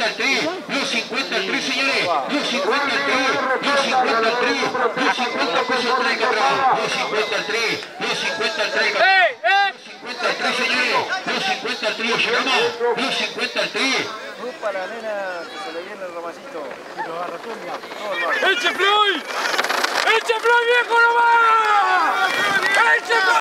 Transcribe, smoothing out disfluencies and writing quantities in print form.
50 al 3, los 50 al 3, señores, los 50 al 3, los 50 al 3, los 50 pesos al 3, cabrón, los 50 al 3, los 50 al 3, los 50 al 3, señores, los 50 al 3, lo llevamos, los 50 al 3. Para la nena que se le viene el ramacito. ¡Eche Floyd! ¡Eche Floyd, viejo, nomás! ¡Eche Floyd!